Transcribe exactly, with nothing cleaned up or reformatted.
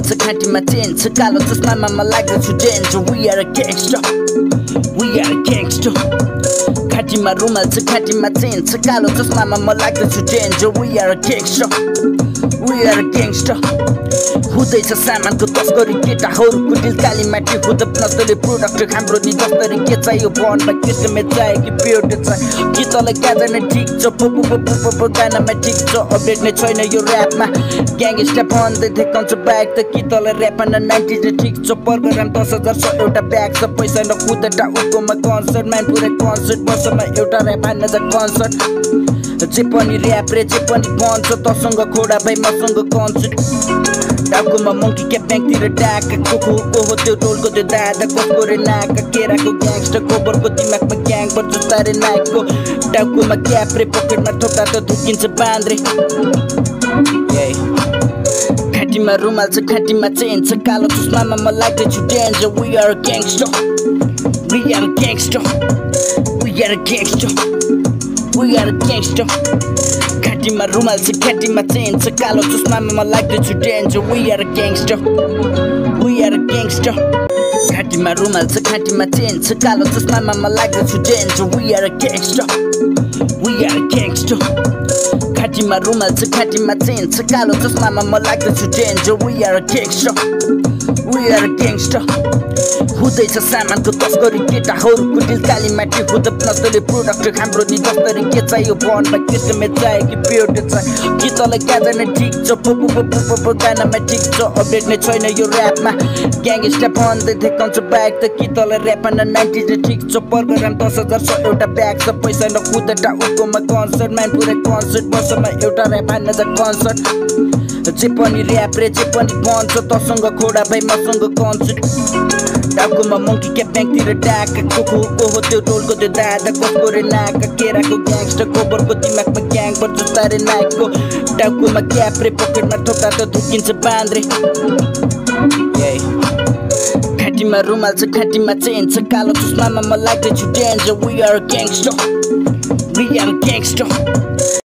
छ खाँटीमा चेन छ कालो चस्मामा म लाग्दछु danger We are a gangster We are a gangster खाँटीमा रुमाल छ खाँटीमा चेन छ कालो चस्मामा म लाग्दछु danger We are a gangster We are a gangster हुँदैछ सामानको तस्करी केटाहरूको दिल काली माटी हुँदा नसले प्रोडक्ट हाम्रो नि जस्तरी के चाहियो भनमा केसमे चाहियो कि प्योर चाहियो कि तँलाई गाजा नै ठिक छ पो पो पो पो पो गानामा ठिक छ अपडेट नै छैन यो ऱ्यापमा ग्याङ्गस्टा भन्दै देखाउँछ ब्याग त कि तँलाई ऱ्यापमा नाइन्टिज नै ठिक छ प्रोग्राम दस हजार छ एउटा ब्याग छ पैसा नकुदेटा उकोमा कन्सर्ट म्यान पुरै कन्सर्ट वर्षमा एउटा ऱ्याप हान्न जा कन्सर्ट जे पनि ऱ्याप रे जे पनि भन्छ तसँग खोडा भाइ मसँग कन्सर्ट टाउकोमा मङ्की क्या ब्याङ्कतिर डाका कोको को हो त्यो टोलको त्यो दादा कसको रे नाका केराको ग्याङ्स्टर गोबरको दिमागमा ग्याङ पर जुत्ता रे नाइकको टाउकोमा क्याप रे पकेटमा थोटा त धुकिन्छ बान्द्रे खाँटीमा रुमाल छ खाँटीमा चेन छ कालो चस्मामा म लाग्दैछु danger We are a gangster We are a gangster We are a gangster We are a gangster खाँटीमा रुमाल छ खाँटीमा चेन छ कालो चस्मामा म लाग्दैछु danger We are a gangster We are a gangster खाँटीमा रुमाल छ खाँटीमा चेन छ कालो चस्मामा म लाग्दैछु danger We are a gangster We are a gangster खाँटीमा रुमाल छ खाँटीमा चेन छ कालो चस्मामा म लाग्दैछु danger We are a gangster We are a gangster हुँदैछ सामानको तस्करी केटाहरूको दिल काली माटी हुँदा नसले प्रोडक्ट हाम्रो नि जस्तरी के चाहियो भनमा केसमे चाहियो कि प्योर चाहियो कि तँलाई गाजा नै ठिक छ पो पो पो पो पो गानामा ठिक छ अपडेट नै छैन यो ऱ्यापमा ग्याङ्गस्टा भन्दै देखाउँछ ब्याग त कि तँलाई ऱ्यापमा नाइन्टिज नै ठिक छ प्रोग्राम दस हजार छ एउटा ब्याग छ पैसा नकुदेटा उकोमा कन्सर्ट म्यान पुरै कन्सर्ट वर्षमा एउटा ऱ्याप हान्न जा कन्सर्ट जे पनि ऱ्याप रे जे पनि भन्छ तसँग खोडा भाइ मसँग कन्सर्ट टाउकोमा मङ्की क्या ब्याङ्कतिर डाका कोको को हो त्यो टोलको त्यो दादा कसको रे नाका केराको ग्याङ्स्टर गोबरको दिमागमा ग्याङ पर जुत्ता रे नाइकको टाउकोमा क्याप रे पकेटमा थोटा त धुकिन्छ बान्द्रे खाँटीमा रुमाल छ खाँटीमा चेन छ कालो चस्मामा म लाग्दैछु danger We are a gangster We are a gangster